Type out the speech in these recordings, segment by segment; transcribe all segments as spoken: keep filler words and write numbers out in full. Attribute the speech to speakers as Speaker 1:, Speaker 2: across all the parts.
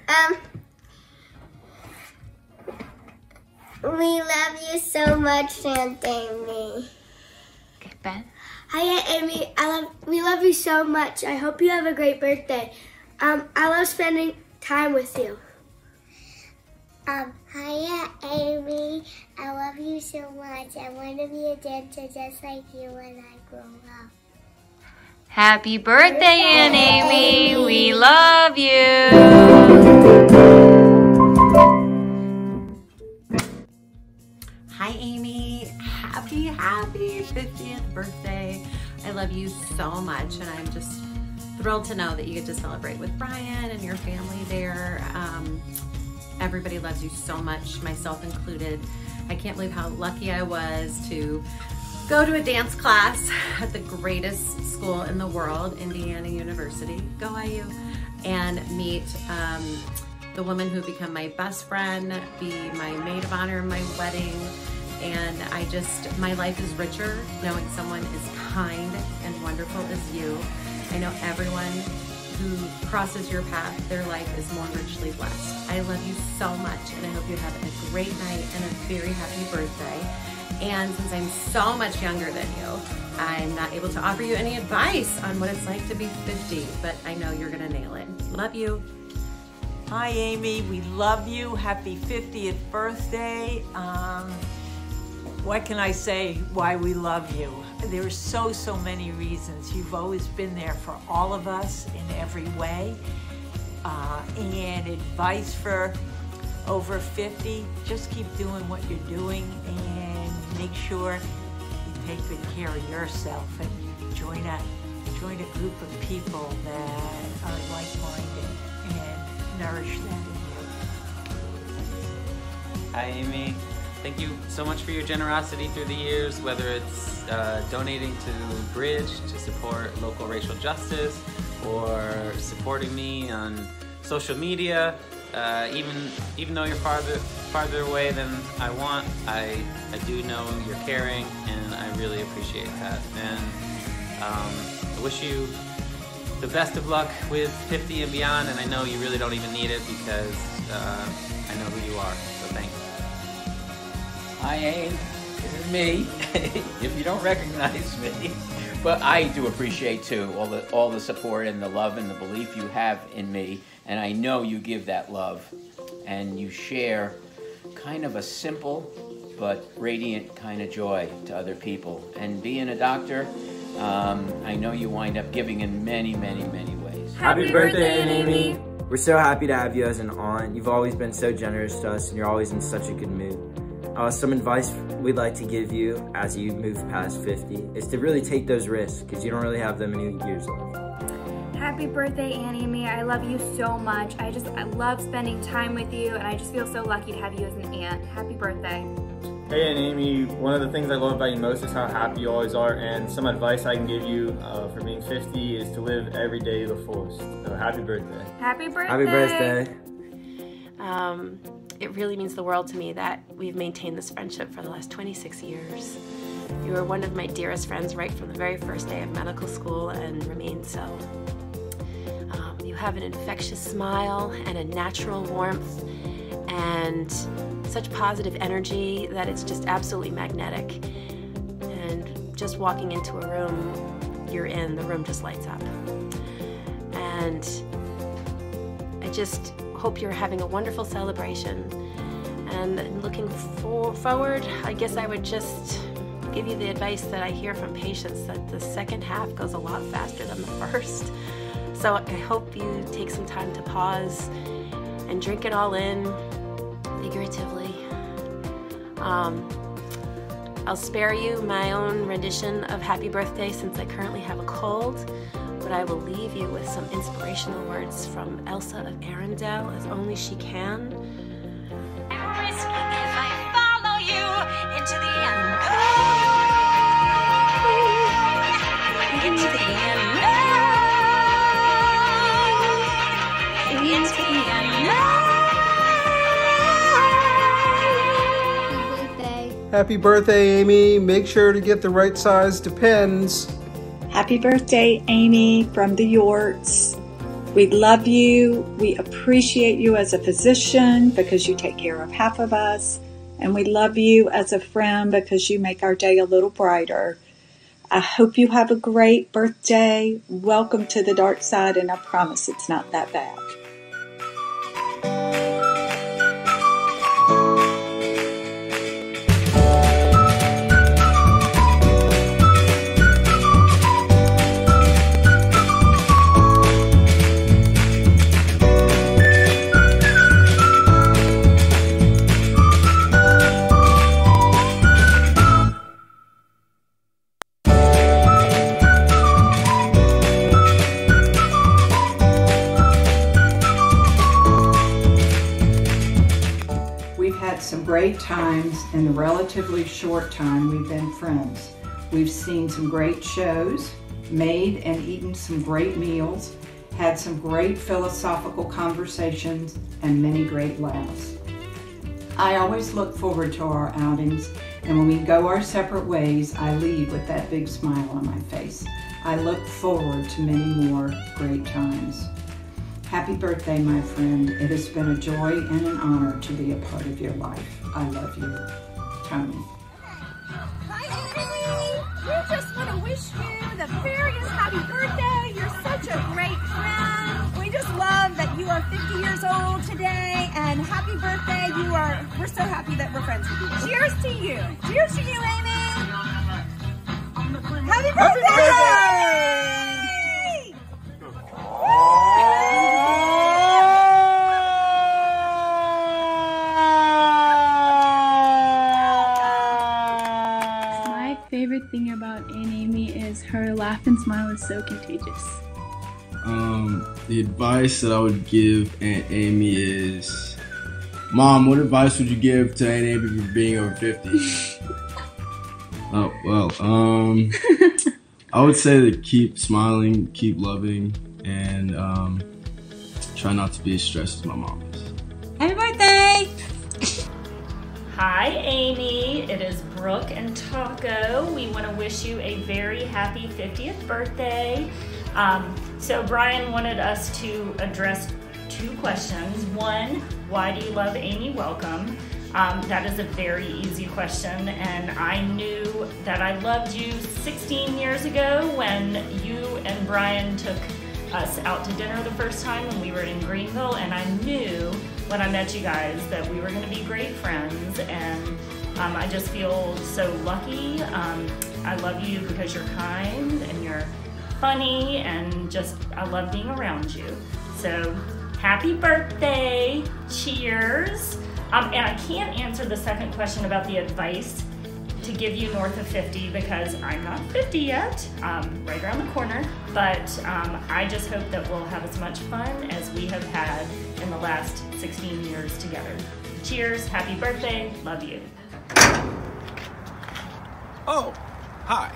Speaker 1: Um, we love you so much, Aunt Amy.
Speaker 2: Okay, Ben.
Speaker 1: Hi, Aunt Amy. I love. We love you so much. I hope you have a great birthday. Um, I love spending time with you. Um, hi, Aunt Amy. I love you so much. I want to be a dancer just like you when I grow up.
Speaker 2: Happy birthday, birthday Aunt Amy. Amy. We love you.
Speaker 3: Hi, Amy. Happy, happy fiftieth birthday. I love you so much, and I'm just thrilled to know that you get to celebrate with Brian and your family there. Um, everybody loves you so much, myself included. I can't believe how lucky I was to go to a dance class at the greatest school in the world, Indiana University, go I U, and meet um, the woman who became my best friend, be my maid of honor in my wedding. And I just, my life is richer knowing someone as kind and wonderful as you. I know everyone who crosses your path, their life is more richly blessed. I love you so much, and I hope you have a great night and a very happy birthday. And since I'm so much younger than you, I'm not able to offer you any advice on what it's like to be fifty, but I know you're gonna nail it. Love you.
Speaker 4: Hi, Amy. We love you. Happy fiftieth birthday. Um, what can I say why we love you? There's so, so many reasons. You've always been there for all of us in every way. Uh, and advice for over fifty, just keep doing what you're doing and make sure you take good care of yourself and join a, join a group of people that are like-minded and nourish that in you.
Speaker 5: Hi, Amy. Thank you so much for your generosity through the years, whether it's uh, donating to Bridge to support local racial justice or supporting me on social media. Uh, even even though you're farther farther away than I want, I, I do know you're caring, and I really appreciate that. And um, I wish you the best of luck with fifty and beyond, and I know you really don't even need it because uh, I know who you are, so thanks.
Speaker 6: Hi, Abe. This is me, if you don't recognize me. But I do appreciate, too, all the, all the support and the love and the belief you have in me. And I know you give that love. And you share kind of a simple but radiant kind of joy to other people. And being a doctor, um, I know you wind up giving in many, many, many ways.
Speaker 7: Happy, Happy birthday, Aunt Amy. Amy! We're so happy to have you as an aunt. You've always been so generous to us, and you're always in such a good mood. Uh, some advice we'd like to give you as you move past fifty is to really take those risks, because you don't really have that many years left.
Speaker 8: Happy birthday, Aunt Amy. I love you so much. I just I love spending time with you, and I just feel so lucky to have you as an aunt. Happy birthday.
Speaker 9: Hey, Aunt Amy. One of the things I love about you most is how happy you always are, and some advice I can give you uh, for being fifty is to live every day to the fullest. So happy birthday.
Speaker 8: Happy birthday.
Speaker 7: Happy birthday.
Speaker 10: Um, it really means the world to me that we've maintained this friendship for the last twenty-six years. You were one of my dearest friends right from the very first day of medical school and remain so. Um, you have an infectious smile and a natural warmth and such positive energy that it's just absolutely magnetic. And just walking into a room you're in, the room just lights up. And I just hope you're having a wonderful celebration. And looking for forward, I guess I would just give you the advice that I hear from patients, that the second half goes a lot faster than the first. So I hope you take some time to pause and drink it all in, figuratively. Um, I'll spare you my own rendition of Happy Birthday since I currently have a cold, but I will leave you with some inspirational words from Elsa of Arendelle, as only she can.
Speaker 11: Risking if I follow you into the unknown. Into the unknown. Into the unknown.
Speaker 12: Happy birthday, Amy. Make sure to get the right size Depends.
Speaker 13: Happy birthday, Amy, from the Yorts. We love you. We appreciate you as a physician because you take care of half of us. And we love you as a friend because you make our day a little brighter. I hope you have a great birthday. Welcome to the dark side, and I promise it's not that bad.
Speaker 14: Some great times in the relatively short time we've been friends. We've seen some great shows, made and eaten some great meals, had some great philosophical conversations, and many great laughs. I always look forward to our outings, and when we go our separate ways, I leave with that big smile on my face. I look forward to many more great times. Happy birthday, my friend. It has been a joy and an honor to be a part of your life. I love you. Tony.
Speaker 15: Hi, Amy. We just want to wish you the very happy birthday. You're such a great friend. We just love that you are fifty years old today, and happy birthday. You are, we're so happy that we're friends with you. Cheers to you. Cheers to you, Amy. Happy birthday! Happy birthday!
Speaker 16: Favorite thing about Aunt Amy is her laugh and smile is so contagious.
Speaker 12: Um, the advice that I would give Aunt Amy is, Mom, what advice would you give to Aunt Amy for being over fifty? Oh, well, um, I would say to keep smiling, keep loving, and um, try not to be as stressed as my mom is.
Speaker 17: Happy birthday!
Speaker 18: Hi, Amy. It is Brooke and Taco. We want to wish you a very happy fiftieth birthday. Um, so Brian wanted us to address two questions. One, why do you love Amy Welcome? Um, that is a very easy question, and I knew that I loved you sixteen years ago when you and Brian took us out to dinner the first time when we were in Greenville, and I knew when I met you guys that we were going to be great friends, and um, I just feel so lucky. Um, I love you because you're kind and you're funny, and just I love being around you. So happy birthday, cheers. Um, and I can't answer the second question about the advice to give you north of fifty because I'm not fifty yet, um, right around the corner, but um, I just hope that we'll have as much fun as we have had in the last sixteen years together. Cheers, happy birthday, love you.
Speaker 19: Oh, hi.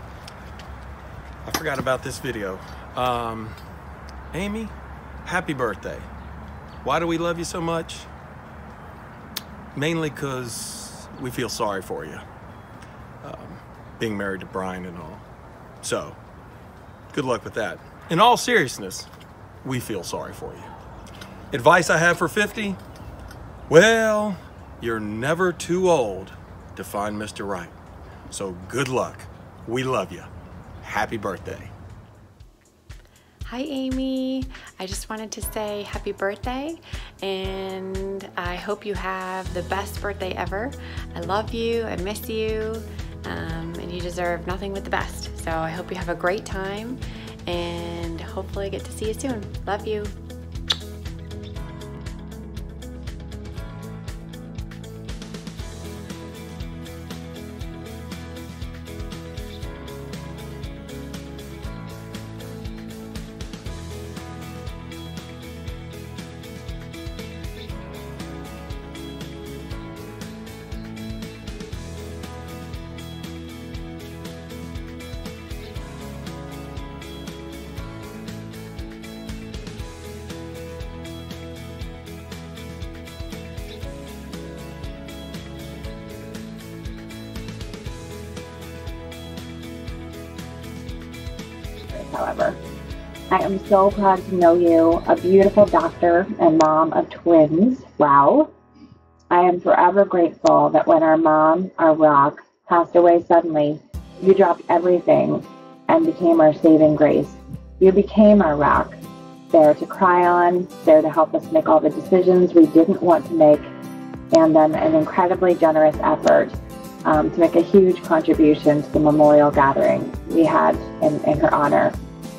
Speaker 19: I forgot about this video. Um, Amy, happy birthday. Why do we love you so much? Mainly because we feel sorry for you. Um, being married to Brian and all. So, good luck with that. In all seriousness, we feel sorry for you. Advice I have for fifty? Well, you're never too old to find Mister Right. So good luck. We love you. Happy birthday.
Speaker 10: Hi, Amy. I just wanted to say happy birthday, and I hope you have the best birthday ever. I love you, I miss you, um, and you deserve nothing but the best. So I hope you have a great time, and hopefully get to see you soon. Love you.
Speaker 17: I am so proud to know you, a beautiful doctor and mom of twins. Wow. I am forever grateful that when our mom, our rock, passed away suddenly, you dropped everything and became our saving grace. You became our rock, there to cry on, there to help us make all the decisions we didn't want to make, and then an incredibly generous effort um, to make a huge contribution to the memorial gathering we had in, in her honor.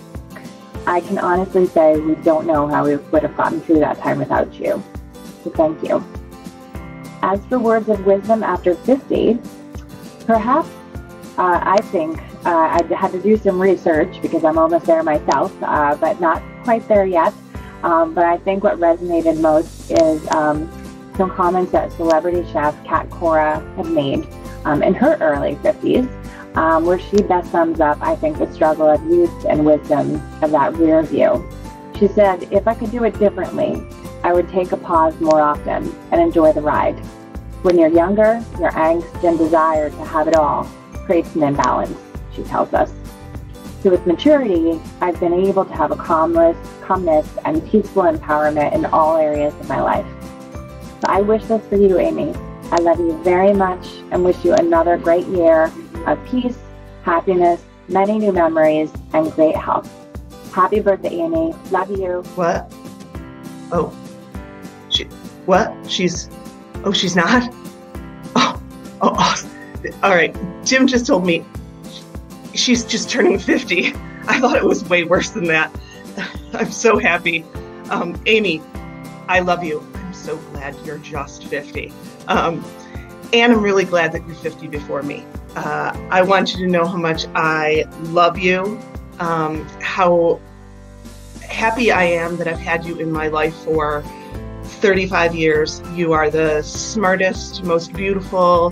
Speaker 17: I can honestly say we don't know how we would have gotten through that time without you. So thank you. As for words of wisdom after fifty, perhaps uh, I think uh, I had to do some research because I'm almost there myself, uh, but not quite there yet. Um, but I think what resonated most is um, some comments that celebrity chef Kat Cora had made um, in her early fifties, um, where she best sums up, I think, the struggle of youth and wisdom of that rear view. She said, if I could do it differently, I would take a pause more often and enjoy the ride. When you're younger, your angst and desire to have it all creates an imbalance, she tells us. So with maturity, I've been able to have a calmness, calmness and peaceful empowerment in all areas of my life. So I wish this for you, Amy. I love you very much and wish you another great year of peace, happiness, many new memories, and great health. Happy birthday, Amy. Love you.
Speaker 20: What? Oh. She, what? She's, oh, she's not? Oh, oh, oh. All right. Jim just told me she's just turning fifty. I thought it was way worse than that. I'm so happy. Um, Amy, I love you. I'm so glad you're just fifty. Um, and I'm really glad that you're fifty before me. Uh, I want you to know how much I love you, um, how happy I am that I've had you in my life for thirty-five years. You are the smartest, most beautiful,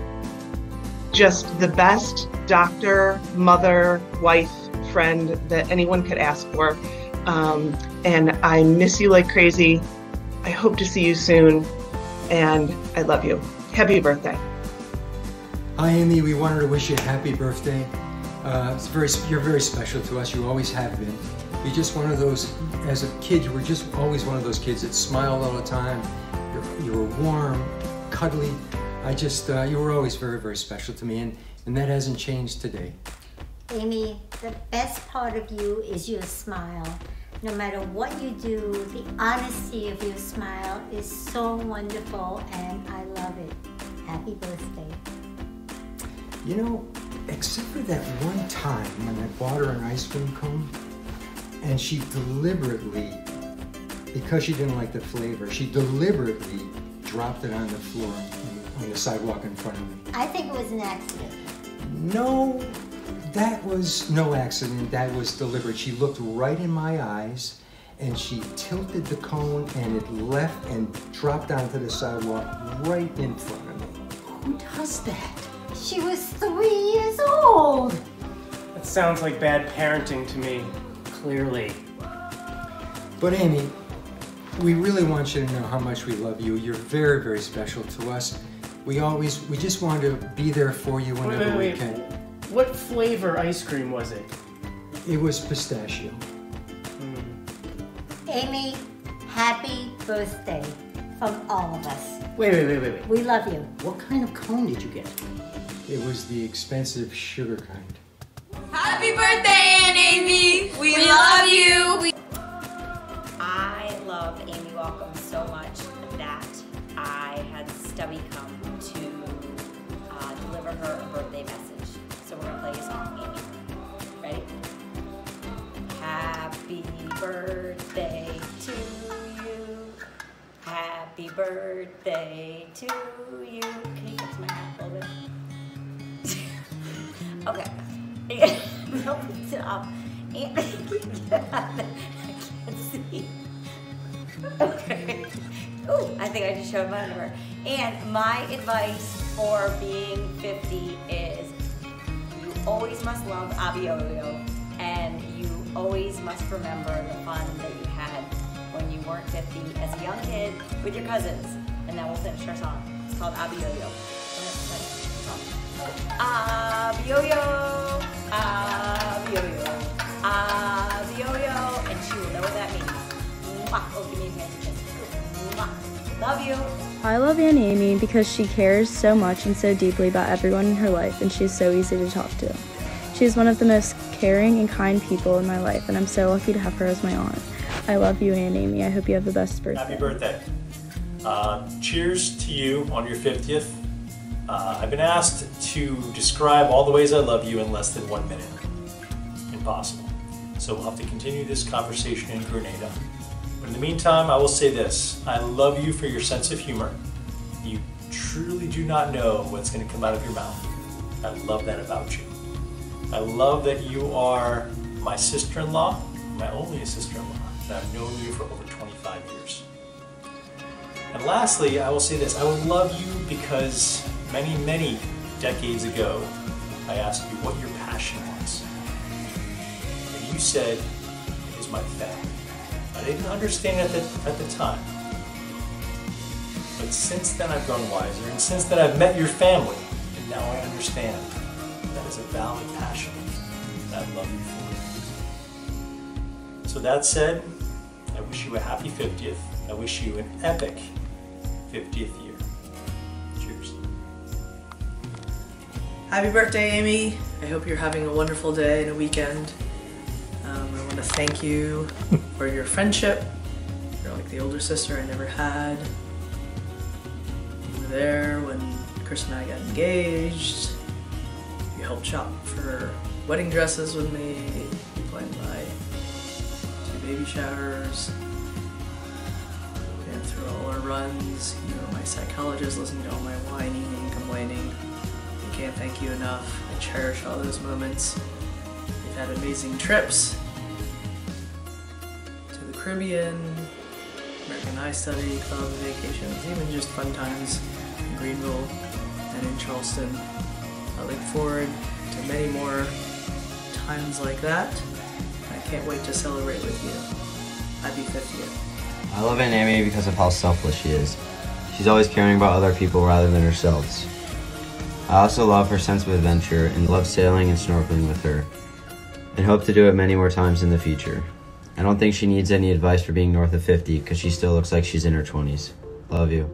Speaker 20: just the best doctor, mother, wife, friend that anyone could ask for. Um, and I miss you like crazy. I hope to see you soon. And I love you. Happy birthday.
Speaker 21: Hi, Amy. We wanted to wish you a happy birthday. Uh, it's very, you're very special to us. You always have been. You're just one of those, as a kid, you were just always one of those kids that smiled all the time. You're, you were warm, cuddly. I just, uh, you were always very, very special to me, and, and that hasn't changed today.
Speaker 22: Amy, the best part of you is your smile. No matter what you do, the honesty of your smile is so wonderful, and I love it. Happy birthday.
Speaker 21: You know, except for that one time when I bought her an ice cream cone, and she deliberately, because she didn't like the flavor, she deliberately dropped it on the floor, on the sidewalk in front of me.
Speaker 22: I think it was an accident.
Speaker 21: No, that was no accident. That was deliberate. She looked right in my eyes, and she tilted the cone, and it left and dropped onto the sidewalk right in front of me. Who does that?
Speaker 22: She was three years old.
Speaker 23: That sounds like bad parenting to me, clearly.
Speaker 21: But Amy, we really want you to know how much we love you. You're very, very special to us. We always, we just want to be there for you whenever
Speaker 23: wait, wait, wait.
Speaker 21: we can.
Speaker 23: What flavor ice cream was it?
Speaker 21: It was pistachio.
Speaker 23: Mm.
Speaker 22: Amy, happy birthday from all of us.
Speaker 23: Wait, wait, wait, wait, wait.
Speaker 22: We love you.
Speaker 23: What kind of cone did you get?
Speaker 21: It was the expensive sugar kind.
Speaker 24: Happy birthday, Aunt Amy! We, we love you! We
Speaker 25: I love Amy Welcome so much that I had Stubby come to uh, deliver her a birthday message. So we're gonna play a song, Amy. Ready? Happy birthday to you. Happy birthday to you. Can you fix my hat a little bit? Okay. No, stop. I can't see. Okay. Ooh, I think I just showed my underwear. And my advice for being fifty is you always must love Abioyo, and you always must remember the fun that you had when you weren't fifty as a young kid with your cousins. And then we'll finish our song. It's called Abioyo. Abioyo, Abioyo, Abioyo. Oh, give me a fancy kiss. Mwah. Love you.
Speaker 1: I love Aunt Amy because she cares so much and so deeply about everyone in her life, and she's so easy to talk to. She's one of the most caring and kind people in my life, and I'm so lucky to have her as my aunt. I love you, Aunt Amy. I hope you have the best birthday.
Speaker 2: Happy birthday. Uh, cheers to you on your fiftieth. Uh, I've been asked to describe all the ways I love you in less than one minute. Impossible. So we'll have to continue this conversation in Grenada. But in the meantime, I will say this. I love you for your sense of humor. You truly do not know what's going to come out of your mouth. I love that about you. I love that you are my sister-in-law, my only sister-in-law, and I've known you for over twenty-five years. And lastly, I will say this. I will love you because many, many decades ago, I asked you what your passion was. And you said, it is my family. I didn't understand it at the, at the time. But since then I've grown wiser, and since then I've met your family, and now I understand that is a valid passion, and I love you for it. So that said, I wish you a happy fiftieth. I wish you an epic fiftieth year. Cheers.
Speaker 3: Happy birthday, Amy. I hope you're having a wonderful day and a weekend. Um, I want to thank you for your friendship. You're like the older sister I never had. You were there when Chris and I got engaged. You helped shop for wedding dresses with me. You planned my two baby showers. And through all our runs, you were my psychologist, listening to all my whining and complaining. I can't thank you enough. I cherish all those moments. We've had amazing trips to the Caribbean, American Eye Study Club vacations, even just fun times in Greenville and in Charleston. I look forward to many more times like that. I can't wait to celebrate with you. Happy fiftieth.
Speaker 7: I love Aunt Amy because of how selfless she is. She's always caring about other people rather than herself. I also love her sense of adventure and love sailing and snorkeling with her, and hope to do it many more times in the future. I don't think she needs any advice for being north of fifty because she still looks like she's in her twenties. Love you.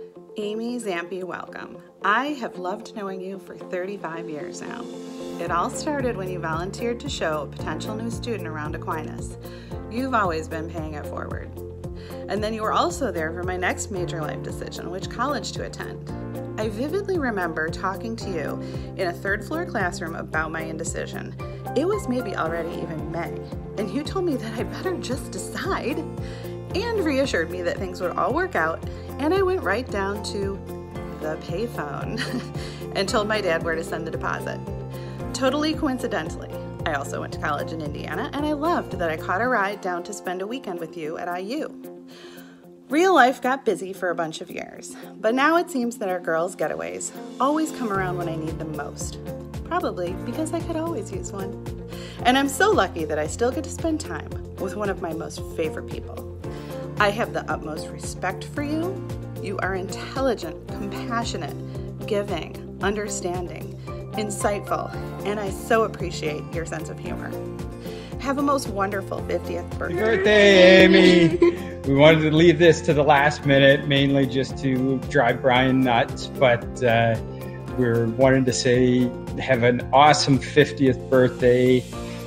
Speaker 4: Amy Zampi, welcome. I have loved knowing you for thirty-five years now. It all started when you volunteered to show a potential new student around Aquinas. You've always been paying it forward. And then you were also there for my next major life decision, which college to attend. I vividly remember talking to you in a third floor classroom about my indecision. It was maybe already even May, and you told me that I'd better just decide, and reassured me that things would all work out, and I went right down to the payphone and told my dad where to send the deposit. Totally coincidentally, I also went to college in Indiana, and I loved that I caught a ride down to spend a weekend with you at I U. Real life got busy for a bunch of years, but now it seems that our girls' getaways always come around when I need them most. Probably because I could always use one. And I'm so lucky that I still get to spend time with one of my most favorite people. I have the utmost respect for you. You are intelligent, compassionate, giving, understanding, insightful, and I so appreciate your sense of humor. Have a most wonderful fiftieth birthday.
Speaker 5: Happy birthday, Amy! We wanted to leave this to the last minute, mainly just to drive Brian nuts, but uh, we're wanting to say have an awesome fiftieth birthday.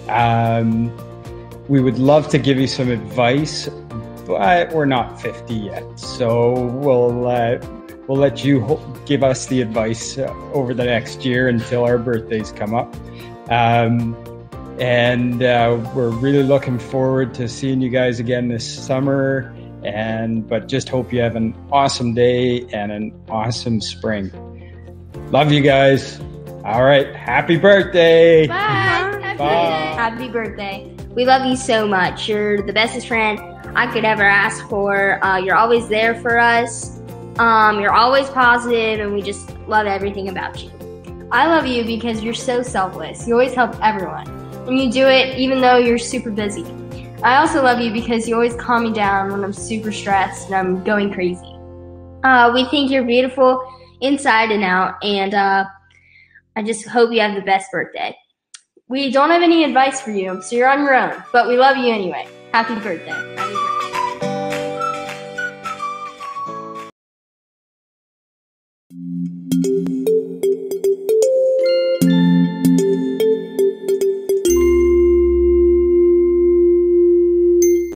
Speaker 5: Um, we would love to give you some advice, but we're not fifty yet, so we'll uh, we'll let you ho- give us the advice uh, over the next year until our birthdays come up. Um, And uh, we're really looking forward to seeing you guys again this summer. And but just hope you have an awesome day and an awesome spring. Love you guys. All right. Happy birthday.
Speaker 26: Bye. Happy,
Speaker 5: Bye.
Speaker 26: Happy birthday. We love you so much. You're the bestest friend I could ever ask for. Uh, you're always there for us. Um, you're always positive, and we just love everything about you. I love you because you're so selfless. You always help everyone. And you do it even though you're super busy. I also love you because you always calm me down when I'm super stressed and I'm going crazy. Uh, we think you're beautiful inside and out, and uh, I just hope you have the best birthday. We don't have any advice for you, so you're on your own, but we love you anyway. Happy birthday.